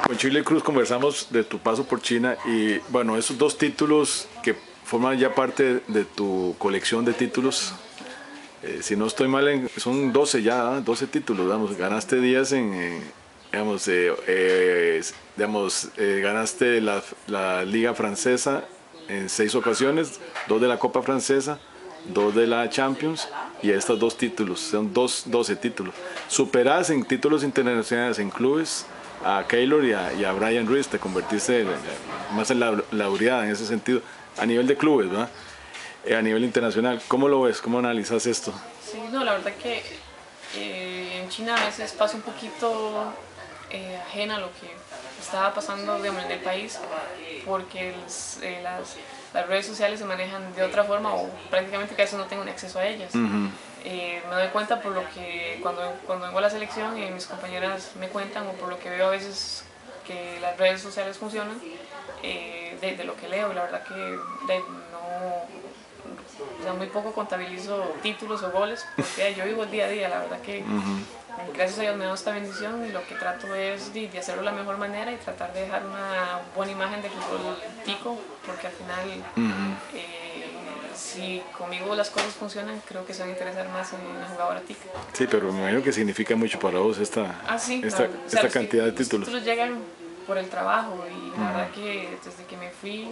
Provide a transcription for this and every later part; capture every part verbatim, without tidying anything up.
Con Shirley Cruz conversamos de tu paso por China y bueno, esos dos títulos que forman ya parte de tu colección de títulos, eh, si no estoy mal, en, son doce ya, ¿eh? doce títulos, digamos, ganaste diez en, eh, digamos, eh, eh, digamos eh, ganaste la, la Liga Francesa en seis ocasiones, dos de la Copa Francesa, dos de la Champions y estos dos títulos, son dos, doce títulos. Superás en títulos internacionales en clubes a Keylor y a, y a Brian Ruiz, te convertiste en, más en la laureada en ese sentido, a nivel de clubes, ¿verdad? Eh, a nivel internacional, ¿cómo lo ves? ¿Cómo analizas esto? Sí, no, la verdad que eh, en China a veces pasa un poquito eh, ajena a lo que estaba pasando, digamos, en el país, porque los, eh, las, las redes sociales se manejan de otra forma o prácticamente que a veces no tengo ni acceso a ellas. Uh-huh. Eh, me doy cuenta por lo que cuando, cuando vengo a la selección y mis compañeras me cuentan o por lo que veo a veces que las redes sociales funcionan, eh, de, de lo que leo, la verdad que de, no, o sea, muy poco contabilizo títulos o goles porque yo vivo el día a día, la verdad que uh-huh. gracias a Dios me da esta bendición y lo que trato es de, de hacerlo de la mejor manera y tratar de dejar una buena imagen del fútbol tico, porque al final uh-huh. eh, si conmigo las cosas funcionan, creo que se van a interesar más en la jugadora tica. Sí, pero me imagino que significa mucho para vos esta, ah, sí, esta, o sea, esta cantidad de títulos. Los títulos llegan por el trabajo y uh-huh. la verdad que desde que me fui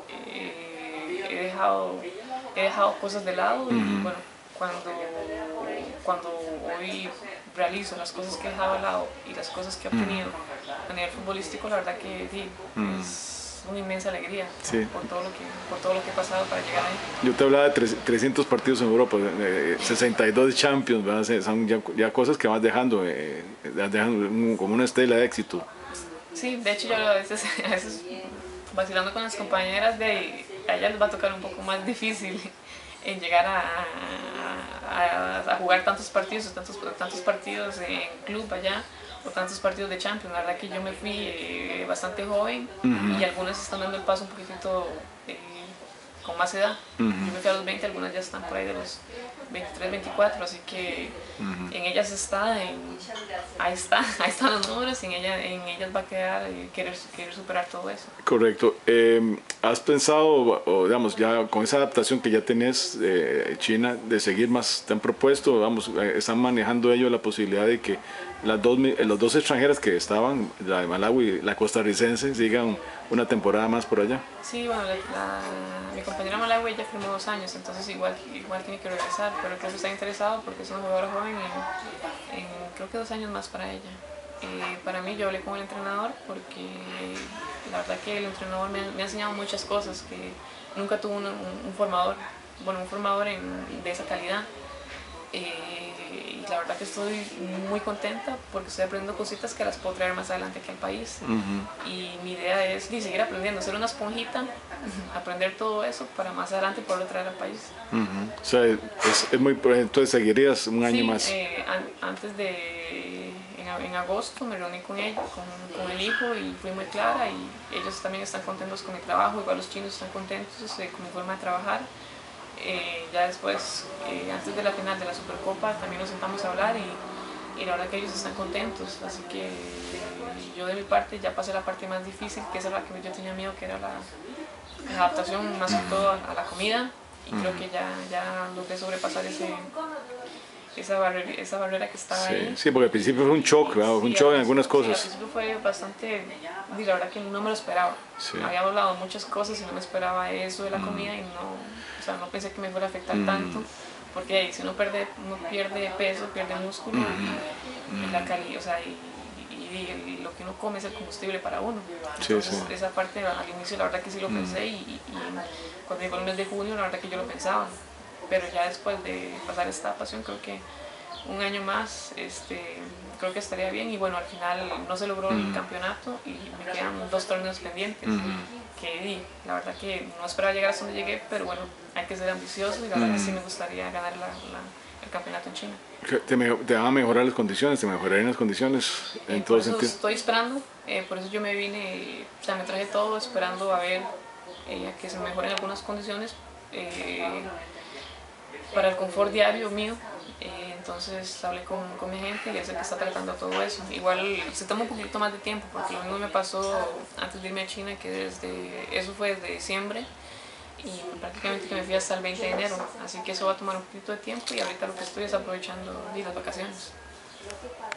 eh, he, dejado, he dejado cosas de lado y uh-huh. bueno, cuando, cuando hoy realizo las cosas que he dejado de lado y las cosas que he obtenido uh-huh. a nivel futbolístico, la verdad que sí, uh-huh. es una inmensa alegría sí. por, todo lo que, por todo lo que he pasado para llegar ahí. Yo te hablaba de trescientos partidos en Europa, eh, sesenta y dos Champions, ¿verdad? Son ya, ya cosas que vas dejando, eh, dejan como una estela de éxito. Sí, de hecho yo a veces, a veces vacilando con las compañeras, de a ellas les va a tocar un poco más difícil en llegar a, a, a jugar tantos partidos, tantos, tantos partidos en club allá, o tantos partidos de Champions. La verdad que yo me fui eh, bastante joven uh-huh. y algunas están dando el paso un poquitito eh, con más edad. Uh-huh. Yo me fui a los veinte, algunas ya están por ahí de los veintitrés, veinticuatro, así que uh-huh. en ellas está, en, ahí está, ahí están los números y en, ella, en ellas va a quedar eh, querer, querer superar todo eso. Correcto. Eh, ¿Has pensado, o digamos, ya con esa adaptación que ya tenés eh, China, de seguir más, te han propuesto, vamos, eh, están manejando ellos la posibilidad de que las dos, los dos extranjeras que estaban, la de Malawi y la costarricense, sigan una temporada más por allá? Sí, bueno, la, la, mi compañera Malawi ya firmó dos años, entonces igual, igual tiene que regresar, pero creo que está interesado porque es una jugadora joven y en, creo que dos años más para ella. Eh, para mí, yo hablé con el entrenador porque la verdad que el entrenador me, me ha enseñado muchas cosas que nunca tuvo un, un, un formador, bueno, un formador en, de esa calidad. Eh, y la verdad que estoy muy contenta porque estoy aprendiendo cositas que las puedo traer más adelante aquí al país. Uh-huh. Y mi idea es de seguir aprendiendo, ser una esponjita, aprender todo eso para más adelante poderlo traer al país. Uh-huh. O sea, es, es muy, entonces seguirías un año sí, más. Eh, an, antes de, en, en agosto me reuní con él, con, con el hijo y fui muy clara y ellos también están contentos con mi trabajo, igual los chinos están contentos eh, con mi forma de trabajar. Eh, ya después, eh, antes de la final de la Supercopa, también nos sentamos a hablar y, y la verdad que ellos están contentos, así que eh, yo de mi parte ya pasé la parte más difícil, que es la que yo tenía miedo, que era la, la adaptación más que todo a, a la comida, y creo que ya, ya logré sobrepasar ese, esa, barrera, esa barrera que estaba sí, ahí. Sí, porque al principio fue un shock, ¿verdad? Sí, un shock en algunas cosas. Sí, al principio fue bastante, y la verdad que no me lo esperaba. Sí. Había hablado muchas cosas y no me esperaba eso de la comida y no, o sea, no pensé que me fuera a afectar mm. tanto, porque ahí, si uno pierde, uno pierde peso, pierde músculo mm. y, y la calidad, o sea, y, y, y lo que uno come es el combustible para uno. Entonces, sí, sí. esa parte al inicio la verdad que sí lo pensé mm. y, y, y cuando llegó el mes de junio la verdad que yo lo pensaba, pero ya después de pasar esta pasión creo que un año más este, creo que estaría bien y bueno, al final no se logró mm. el campeonato y me quedan dos torneos pendientes mm. que la verdad que no esperaba llegar hasta donde llegué, pero bueno, hay que ser ambicioso y la verdad mm. que sí me gustaría ganar la, la, el campeonato en China. ¿Te, me, ¿Te van a mejorar las condiciones? ¿Te mejorarían las condiciones en eh, todo por sentido? Estoy esperando, eh, por eso yo me vine, o sea, me traje todo esperando a ver eh, a que se mejoren algunas condiciones eh, para el confort diario mío. Eh, entonces hablé con, con mi agente y él es el que está tratando todo eso. Igual se toma un poquito más de tiempo porque lo mismo me pasó antes de irme a China, que desde eso fue desde diciembre y prácticamente que me fui hasta el veinte de enero, así que eso va a tomar un poquito de tiempo y ahorita lo que estoy es aprovechando las vacaciones.